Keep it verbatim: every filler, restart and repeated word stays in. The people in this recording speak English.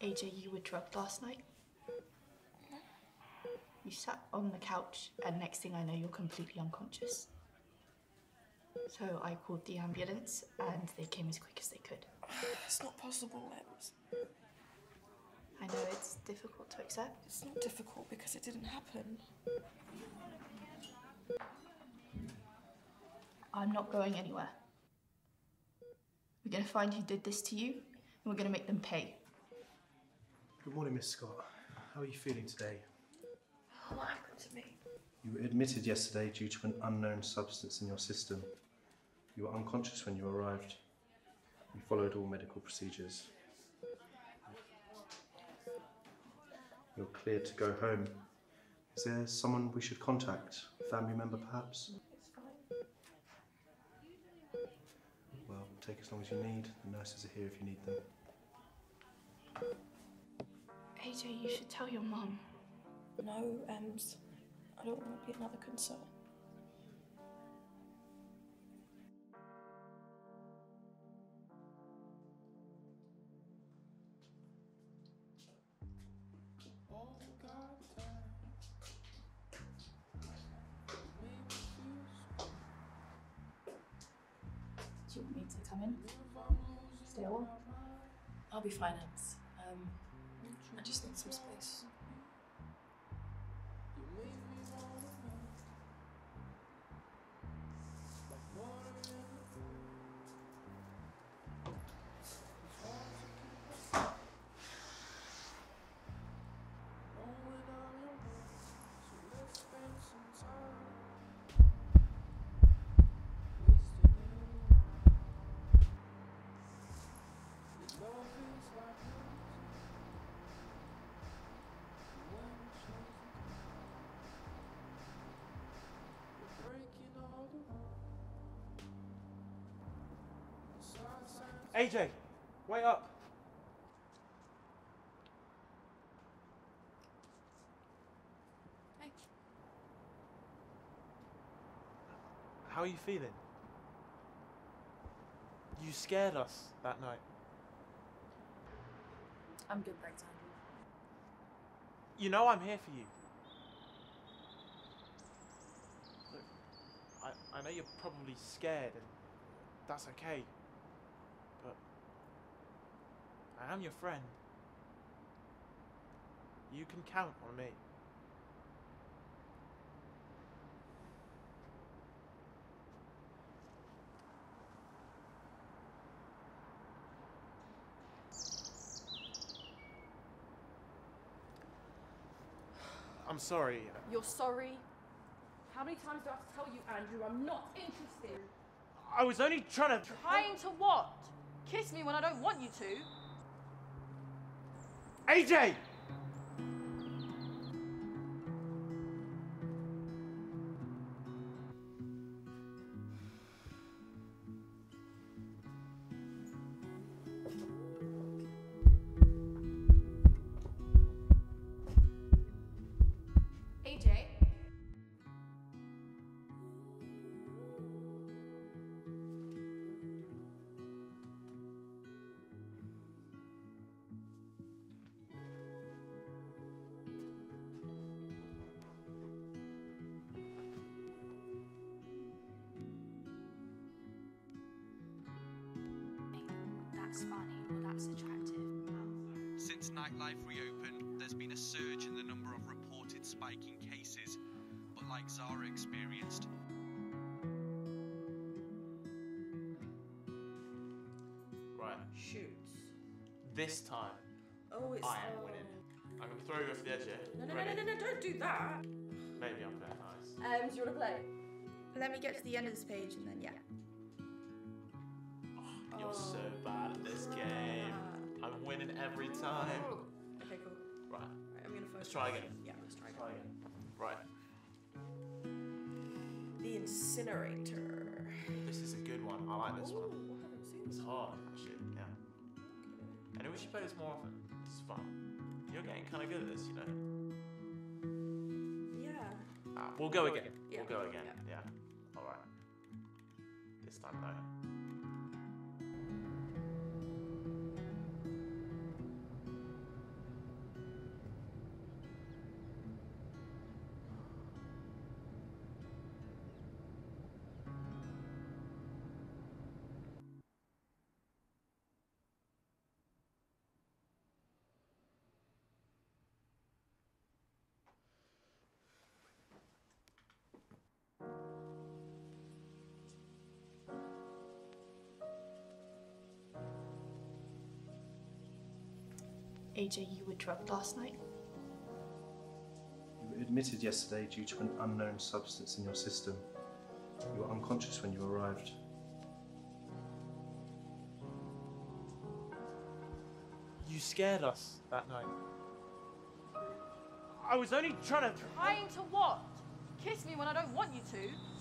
A J, you were drugged last night. You sat on the couch and next thing I know you're completely unconscious. So I called the ambulance and they came as quick as they could. It's not possible, Ems. I know it's difficult to accept. It's not difficult because it didn't happen. I'm not going anywhere. We're going to find who did this to you and we're going to make them pay. Good morning, Miss Scott. How are you feeling today? What happened to me? You were admitted yesterday due to an unknown substance in your system. You were unconscious when you arrived. You followed all medical procedures. You're cleared to go home. Is there someone we should contact? A family member, perhaps? It's fine. Well, take as long as you need. The nurses are here if you need them. A J, you should tell your mum. No, Ems. I don't want to be another concern. Do you want me to come in? Stay a while? I'll be fine, Ems. Um, I just need some space. A J, wait up. Hey. How are you feeling? You scared us that night. I'm good, thanks, Andrew. You know I'm here for you. Look, I, I know you're probably scared and that's okay. But I am your friend. You can count on me. I'm sorry. You're sorry? How many times do I have to tell you, Andrew, I'm not interested? I was only trying to... Trying to what? Kiss me when I don't want you to? A J! A J? That's funny, or that's attractive. Since nightlife reopened, there's been a surge in the number of reported spiking cases, but like Zara experienced, Right, Shoots. this time Oh, it's... I am oh. winning. I'm going to throw you off the edge here. No, no, no, Ready? no, no, no, don't do that. Maybe I'm being nice. Um, do you want to play? Let me get to the end of this page and then, yeah. Oh, you're so bad at this game. I'm winning every time. Okay, cool. Right, Right, I'm gonna focus. let's try again. Yeah, let's try again. Try again. Right, The incinerator. this is a good one. I like this Ooh, one. I haven't seen It's this. hard, actually. Yeah. Anyway, we should play this more often. It's fun. You're getting kind of good at this, you know. Yeah. Ah, we'll go again. Yeah. We'll go again. Yeah. Yeah. All right. This time, though. A J, you were drugged last night? You were admitted yesterday due to an unknown substance in your system. You were unconscious when you arrived. You scared us that night. I was only trying to... Trying to what? Kiss me when I don't want you to?